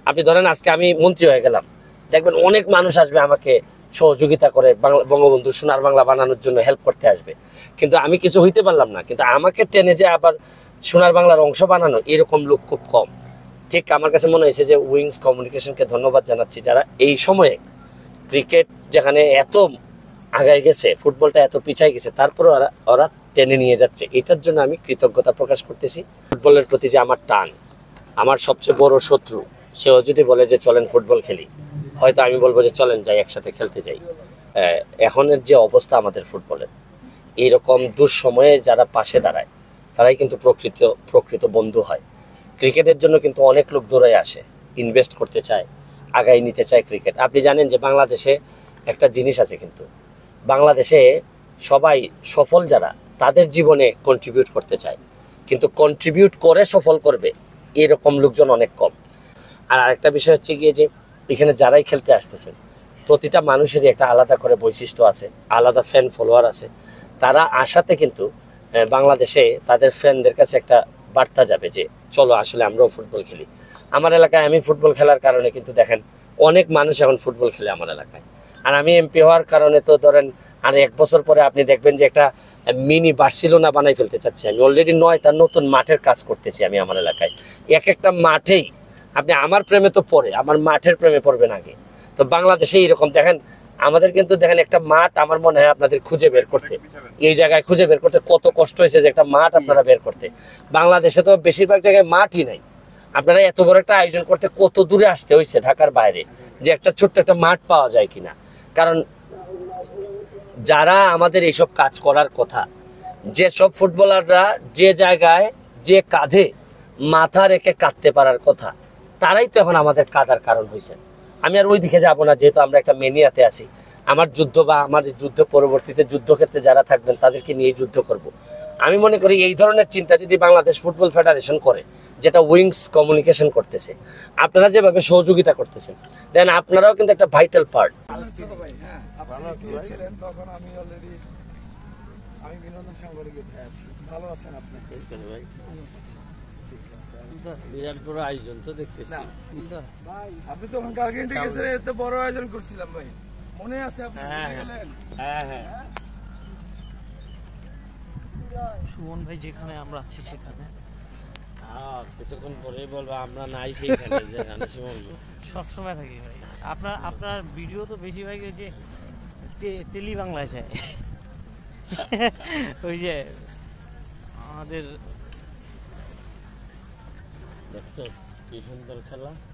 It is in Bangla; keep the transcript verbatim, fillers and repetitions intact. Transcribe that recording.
আপনি ধরেন আজকে আমি মন্ত্রী হয়ে গেলাম, দেখবেন অনেক মানুষ আসবে আমাকে সহযোগিতা করে বঙ্গবন্ধু সোনার বাংলা বানানোর জন্য হেল্প করতে আসবে, কিন্তু আমি কিছু হইতে পারলাম না, কিন্তু আমাকে টেনে যে আবার সোনার বাংলার অংশ বানানো এরকম লোক খুব কম। ঠিক আমার কাছে মনে হয়েছে যে উইংস কমিউনিকেশনকে ধন্যবাদ জানাচ্ছি, যারা এই সময়ে ক্রিকেট যেখানে এত আগায় গেছে, ফুটবলটা এত পিছায় গেছে, তারপরে ওরা ওরা টেনে নিয়ে যাচ্ছে। এটার জন্য আমি কৃতজ্ঞতা প্রকাশ করতেছি। ফুটবলের প্রতি যে আমার টান, আমার সবচেয়ে বড় শত্রু সেও যদি বলে যে চলেন ফুটবল খেলি, হয়তো আমি বলবো যে চলেন যাই একসাথে খেলতে যাই। এখনের যে অবস্থা আমাদের ফুটবলের, এইরকম দুঃসময়ে যারা পাশে দাঁড়ায় তারাই কিন্তু প্রকৃত প্রকৃত বন্ধু হয়। ক্রিকেটের জন্য কিন্তু অনেক লোক দৌড়ায় আসে, ইনভেস্ট করতে চায়, আগায় নিতে চায় ক্রিকেট। আপনি জানেন যে বাংলাদেশে একটা জিনিস আছে, কিন্তু বাংলাদেশে সবাই সফল যারা তাদের জীবনে কন্ট্রিবিউট করতে চায়, কিন্তু কন্ট্রিবিউট করে সফল করবে এরকম লোকজন অনেক কম। আর আরেকটা বিষয় হচ্ছে গিয়ে যে এখানে যারাই খেলতে আসতেছেন প্রতিটা মানুষেরই একটা আলাদা করে বৈশিষ্ট্য আছে, আলাদা ফ্যান ফলোয়ার আছে। তারা আসাতে কিন্তু বাংলাদেশে তাদের ফ্যানদের কাছে একটা বার্তা যাবে যে চলো আসলে আমরাও ফুটবল খেলি। আমার এলাকায় আমি ফুটবল খেলার কারণে কিন্তু দেখেন অনেক মানুষ এখন ফুটবল খেলে আমার এলাকায়। আর আমি এমপি হওয়ার কারণে তো ধরেন আর এক বছর পরে আপনি দেখবেন যে একটা মিনি বার্সেলোনা বানাই ফেলতে চাচ্ছি। আমি অলরেডি নয়টা নতুন মাঠের কাজ করতেছি আমি আমার এলাকায়। এক একটা মাঠেই আপনি আমার প্রেমে তো পড়ে, আমার মাঠের প্রেমে পড়বেন আগে। তো বাংলাদেশে এইরকম দেখেন আমাদের কিন্তু দেখেন একটা মাঠ আমার মনে হয় আপনাদের খুঁজে বের করতে, এই জায়গায় খুঁজে বের করতে কত কষ্ট হয়েছে যে একটা মাঠ আপনারা বের করতে। বাংলাদেশে তো বেশিরভাগ জায়গায় মাঠই নাই। আপনারা এত বড় একটা আয়োজন করতে কত দূরে আসতে হয়েছে ঢাকার বাইরে, যে একটা ছোট্ট একটা মাঠ পাওয়া যায় কিনা। কারণ যারা আমাদের এইসব কাজ করার কথা, যে সব ফুটবলাররা যে জায়গায় যে কাঁধে মাথা রেখে কাঁদতে পারার কথা, তারাই তো এখন আমাদের কাঁদার কারণ হয়েছে। আমি আর ওই দিকে যাব না, যেহেতু আমরা একটা মেনিয়াতে আছি। আমার যুদ্ধ বা আমার যুদ্ধ পরবর্তীতে যুদ্ধক্ষেত্রে যারা থাকবেন তাদেরকে নিয়ে যুদ্ধ করব। আমি মনে করি এই ধরনের চিন্তা যদি বাংলাদেশ ফুটবল ফেডারেশন করে, যেটা উইংস কমিউনিকেশন করতেছে, আপনারা যেভাবে সহযোগিতা করতেছেন, দেন আপনারাও কিন্তু একটা ভাইটাল পার্ট। বিরাট বড় আয়োজন তো দেখতেছি ভাই, আপনি তো কালকে গেছেন, এত বড় আয়োজন করছিলাম ভাই, মনে আছে আপনি? হ্যাঁ হ্যাঁ, সুমন ভাই যেখানে আমরা আছি সেখানে কিছুক্ষণ পরেই বলবো আমরা নাই সেইখানে, যেখানে সুমন সবসময় থাকি ভাই। আপনার আপনার ভিডিও তো বেশিরভাগ ওই যে টেলি বাংলায় যায়, ওই যে আমাদের দেখছো কি সুন্দর খেলা।